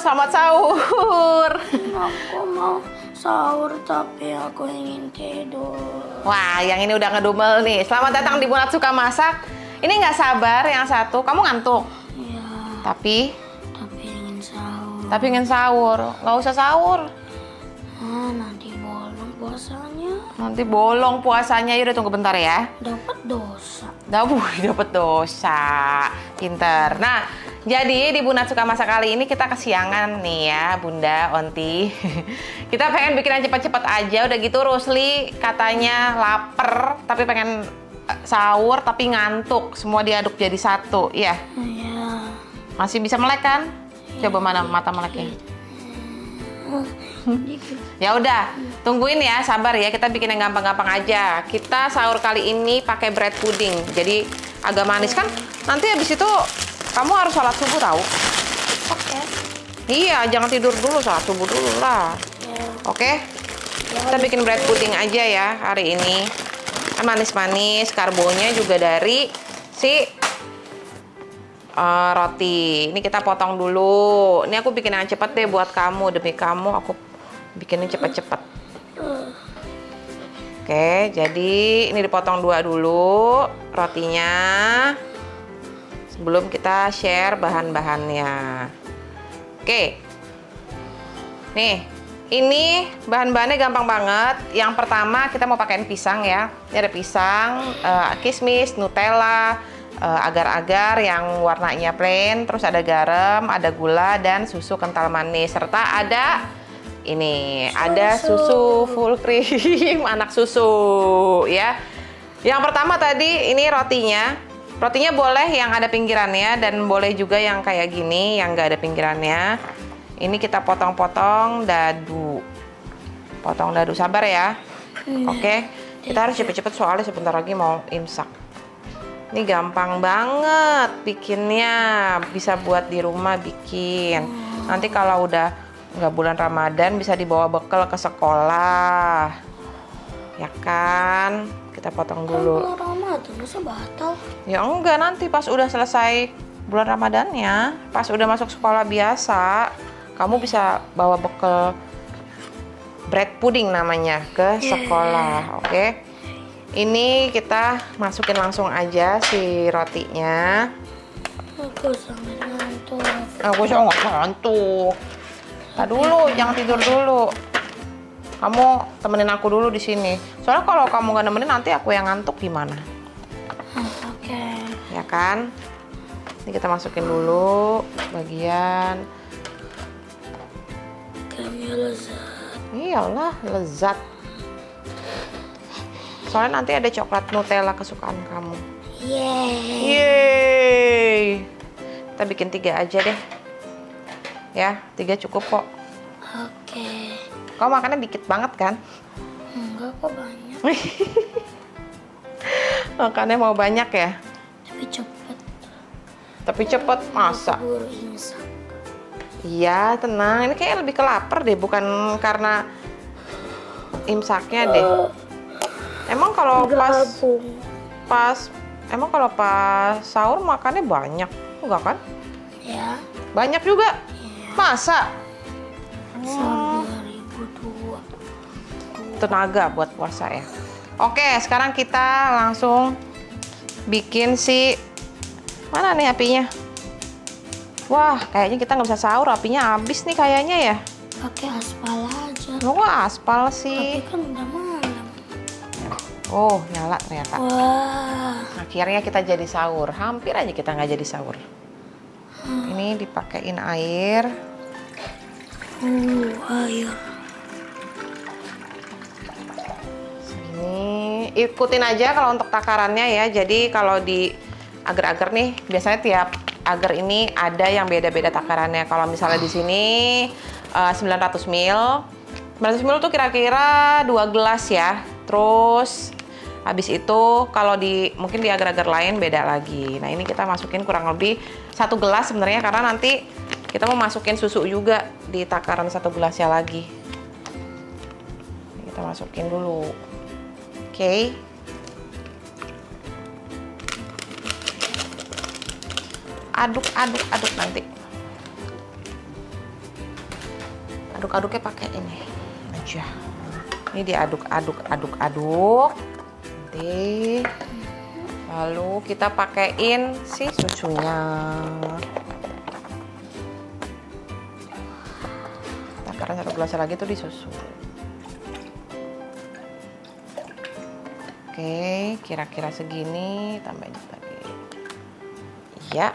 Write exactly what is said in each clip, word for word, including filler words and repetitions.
selamat sahur. Aku mau sahur tapi aku ingin tidur. Wah, yang ini udah ngedumel nih. Selamat datang di Bunat Suka Masak. Ini nggak sabar yang satu. Kamu ngantuk? Iya. Tapi? Tapi ingin sahur. Tapi ingin sahur. Nggak usah sahur. Ah, nanti bolong puasanya. Nanti bolong puasanya. Yaudah tunggu bentar ya. Dapat dosa. Dapat dosa. Pinter. Nah, jadi di Bunat Suka Masak kali ini kita kesiangan nih ya, Bunda, Onti. Kita pengen bikin yang cepat-cepat aja. Udah gitu Rusli katanya lapar, tapi pengen sahur, tapi ngantuk. Semua diaduk jadi satu, ya? Iya. Masih bisa melek kan? Coba mana mata meleknya? Ya udah, tungguin ya, sabar ya. Kita bikin yang gampang-gampang aja. Kita sahur kali ini pakai bread pudding. Jadi agak manis kan? Nanti habis itu kamu harus sholat subuh tahu? Oke. Iya, jangan tidur dulu, sholat subuh dulu lah. Ya. Oke? Kita bikin bread pudding aja ya hari ini. Manis-manis, karbonya juga dari si uh, roti. Ini kita potong dulu. Ini aku bikin yang cepet deh buat kamu, demi kamu aku bikinin cepet-cepet. Oke, jadi ini dipotong dua dulu rotinya. Sebelum kita share bahan-bahannya. Oke. Nih, ini bahan-bahannya gampang banget. Yang pertama kita mau pakein pisang ya. Ini ada pisang, uh, kismis, Nutella, uh, agar-agar yang warnanya plain, terus ada garam, ada gula dan susu kental manis, serta ada ini, susu. Ada susu full cream, anak susu ya. Yang pertama tadi ini rotinya. Rotinya boleh yang ada pinggirannya dan boleh juga yang kayak gini yang nggak ada pinggirannya. Ini kita potong-potong dadu. Potong dadu, sabar ya. Hmm. Oke, kita harus cepet-cepet soalnya sebentar lagi mau imsak. Ini gampang banget bikinnya. Bisa buat di rumah bikin. Nanti kalau udah nggak bulan Ramadan bisa dibawa bekal ke sekolah. Ya kan? Kita potong dulu. Bulan Ramadan masa batal? Ya enggak, nanti pas udah selesai bulan Ramadannya, pas udah masuk sekolah biasa, kamu bisa bawa bekal bread pudding namanya ke sekolah, oke? Okay? Ini kita masukin langsung aja si rotinya. Aku sangat ngantuk. Aku sangat ngantuk. Nah dulu, jangan tidur dulu. Kamu temenin aku dulu di sini. Soalnya kalau kamu gak nemenin nanti aku yang ngantuk gimana? Oke. Okay. Ya kan? Ini kita masukin dulu bagian. Kayaknya lezat. Iyalah, lezat. Soalnya nanti ada coklat Nutella kesukaan kamu. Yeay. Yeay. Kita bikin tiga aja deh. Ya, tiga cukup kok. Oke. Kau makannya dikit banget kan? Enggak kok banyak. Makannya mau banyak ya? Tapi cepet. Tapi cepet, masa? Buru imsak. Iya, tenang. Ini kayak lebih ke lapar deh, bukan karena imsaknya deh. Emang kalau pas pas emang kalau pas sahur makannya banyak, enggak kan? Ya. Banyak juga. Ya. Masa? Sahur dua ribu dua. Tenaga buat puasa ya. Oke, sekarang kita langsung bikin si mana nih apinya? Wah, kayaknya kita nggak bisa sahur, apinya habis nih kayaknya ya. Pakai aspal aja. Oh, aspal sih. Tapi kan udah malam. Oh, nyala ternyata. Wah. Akhirnya kita jadi sahur. Hampir aja kita nggak jadi sahur. Hmm. Ini dipakein air. Uh, air. Ini ikutin aja kalau untuk takarannya ya. Jadi kalau di agar-agar nih biasanya tiap agar ini ada yang beda-beda takarannya. Kalau misalnya di sini uh, sembilan ratus mil. sembilan ratus mil tuh kira-kira dua gelas ya. Terus habis itu kalau di mungkin di agar-agar lain beda lagi. Nah, ini kita masukin kurang lebih satu gelas sebenarnya karena nanti kita mau masukin susu juga di takaran satu gelasnya lagi. Kita masukin dulu. Oke. Okay. Aduk, aduk, aduk nanti. Aduk-aduknya pakai ini aja. Ini diaduk-aduk, aduk-aduk. Nanti lalu kita pakaiin si susunya. Takaran satu gelas lagi tuh di susu. Oke, kira-kira segini, tambahin lagi. Ya.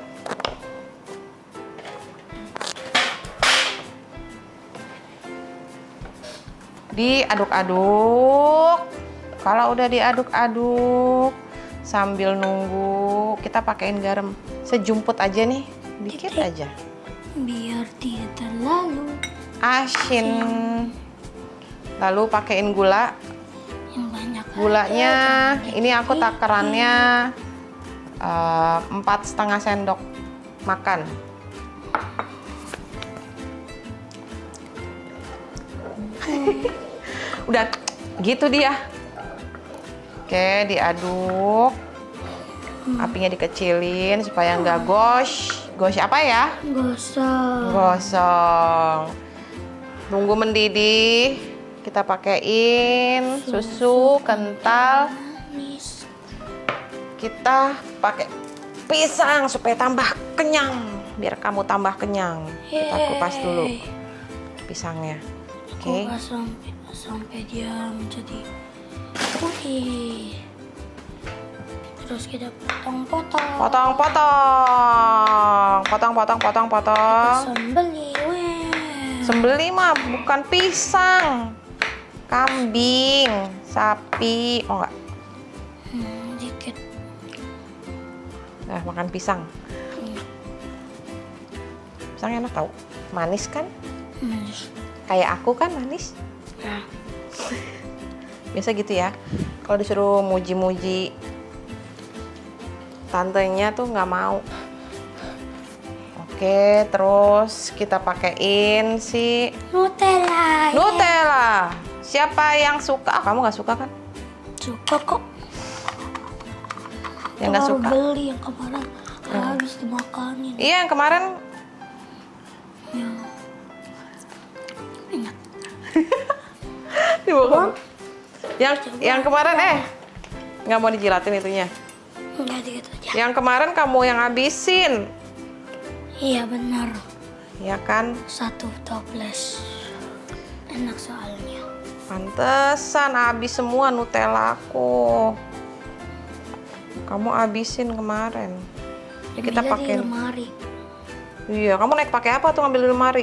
Diaduk-aduk. Kalau udah diaduk-aduk, sambil nunggu, kita pakaiin garam sejumput aja nih, dikit aja. Biar tidak terlalu asin. Lalu pakaiin gula. yang banyak. Gulanya, ini aku takarannya uh, empat setengah sendok makan. Udah gitu dia. Oke, diaduk. Apinya dikecilin supaya nggak gosh. Gosh apa ya? Gosong. Gosong. Tunggu mendidih. Kita pakaiin susu kental. Manis. Kita pakai pisang supaya tambah kenyang. Biar kamu tambah kenyang. Kita kupas dulu pisangnya. Oke. Kupas sampai sampai dia menjadi putih. Terus kita potong-potong. Potong-potong. Potong-potong, potong-potong. Sembeli, weh. Sembeli mah bukan pisang. Kambing, sapi, oh enggak? Hmm, dikit. Nah, makan pisang. Pisang enak tau, manis kan? Manis. Kayak aku kan manis. Nah. Biasa gitu ya. Kalau disuruh muji-muji tantenya tuh nggak mau. Oke, terus kita pakaiin si Nutella. Nutella. Siapa yang suka? Ah, kamu nggak suka kan? Suka kok. Yang nggak Baru suka? beli yang kemarin habis dimakanin. Iya, yang kemarin. Ya. Enak. Dimakan. Yang yang kemarin eh nggak mau dijilatin itunya. Enggak dikit aja. Yang kemarin kamu yang habisin. Iya benar. Ya kan? Satu toples. Enak soalnya. Pantesan habis semua Nutella aku. Kamu habisin kemarin. Ini kita Ambilnya di pakai. lemari. Iya, kamu naik pakai apa tuh ngambil di lemari?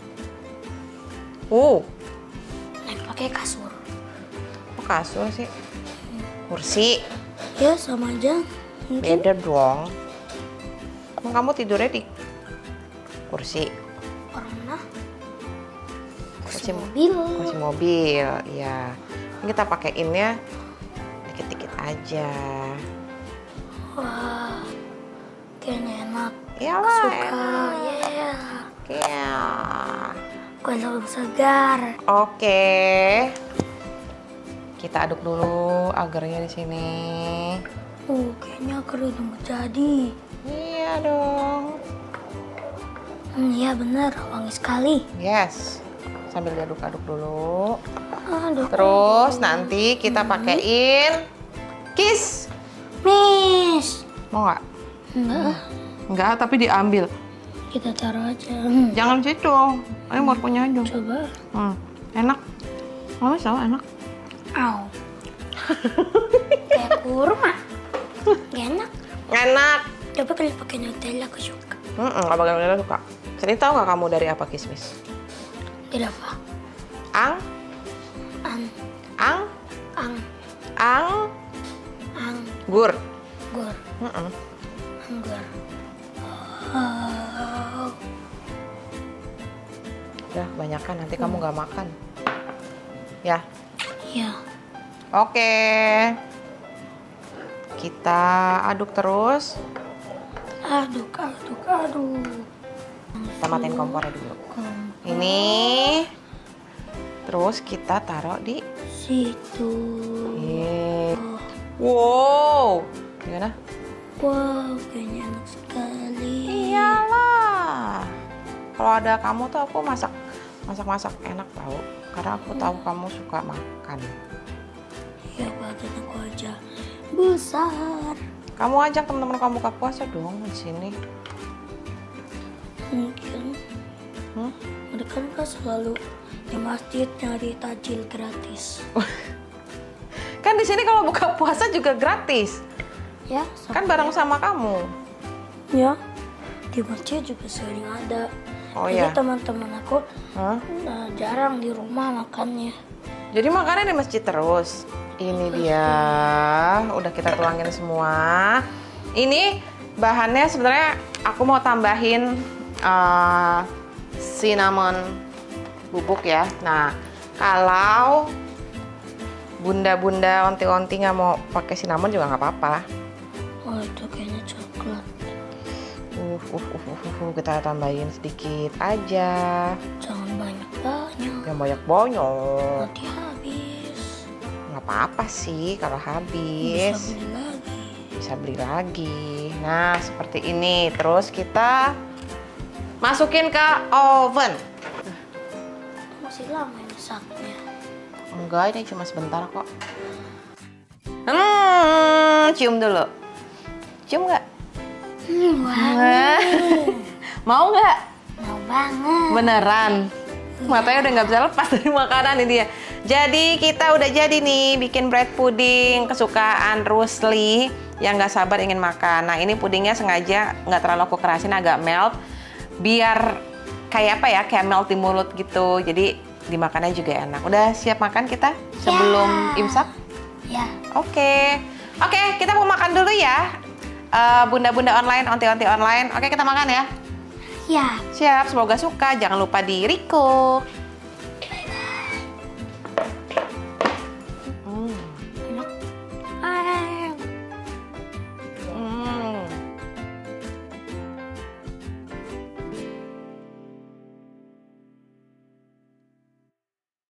Uh, Naik pakai kasur. kok kasur sih? Kursi. Ya sama aja. Mungkin. Beda dong. Emang kamu tidurnya di kursi? Pernah. Kursi Mobil. Kursi mobil, ya. Ini kita pakaiinnya dikit-dikit aja. Wah, kayaknya enak. Iyalah, Suka. enak. Ya. Iya. Kalau segar. Oke. Kita aduk dulu agarnya di sini. Uh, kayaknya agar udah mau jadi. Iya dong. Hmm, iya bener, wangi sekali. Yes. Sambil diaduk-aduk dulu. Aduh. Terus nanti kita pakaiin kiss. Miss. Mau nggak? Enggak, Nggak, tapi diambil. kita taruh aja. Hmm, Jangan situ. Ayo mau punya aja. coba. Hmm, enak. Oh, salah enak. Au. Kayak kurma. Gak enak. Enak. Coba kalau pakai Nutella aku suka. Hmm, abang Nutella suka. Sini tahu nggak kamu dari apa kismis? Tidak apa? Ang, Ang, ang, ang, ang, ang, gur. gur, Mm-mm. anggur. Oh. Udah banyakan nanti kamu nggak makan. Ya. Ya. Oke. Kita aduk terus. Aduk, aduk, aduk. Kita matiin kompornya dulu. Kompor Ini. Terus kita taruh di situ. Yeay. Wow. Gimana? Wow, kayaknya enak sekali. Iyalah. Kalau ada kamu tuh aku masak masak-masak enak tahu. Karena aku tahu kamu suka makan. Ya badan aku aja besar. Kamu ajak teman-teman kamu buka puasa dong di sini. Mungkin. Hmm? Mereka kan selalu di masjid nyari tajil gratis. Kan di sini kalau buka puasa juga gratis. Ya. Kan bareng sama kamu. Ya. Di masjid juga sering ada. Oh Jadi ya. teman-teman aku Hah? uh, jarang di rumah makannya. Jadi makannya di masjid terus. Ini dia, udah kita tuangin semua. Ini bahannya sebenarnya aku mau tambahin uh, cinnamon bubuk ya. Nah, kalau bunda-bunda onti-onti nggak mau pakai cinnamon juga nggak apa-apa. Oh itu kayaknya coklat. Uh, uh, uh, uh, uh, uh, kita tambahin sedikit aja. Jangan banyak-banyak. Yang banyak-banyak. Nanti habis. Nggak apa-apa sih kalau habis. Bisa beli lagi. Bisa beli lagi. Nah, seperti ini. Terus kita masukin ke oven. Masih lama ini masaknya. Enggak, ini cuma sebentar kok. Hmm, cium dulu. Cium nggak? Hmm, wow. Mau nggak? Mau banget. Beneran. Matanya udah nggak bisa lepas dari makanan ini ya. Jadi kita udah jadi nih bikin bread pudding kesukaan Rusli yang nggak sabar ingin makan. Nah ini pudingnya sengaja nggak terlalu aku kerasin, agak melt biar kayak apa ya, kayak melt di mulut gitu. Jadi dimakannya juga enak. Udah siap makan kita sebelum Ya. imsak? Ya. Oke, oke kita mau makan dulu ya. Eh, bunda-bunda online, onti-onti online. Oke kita makan ya. Ya. Siap, semoga suka. Jangan lupa di record.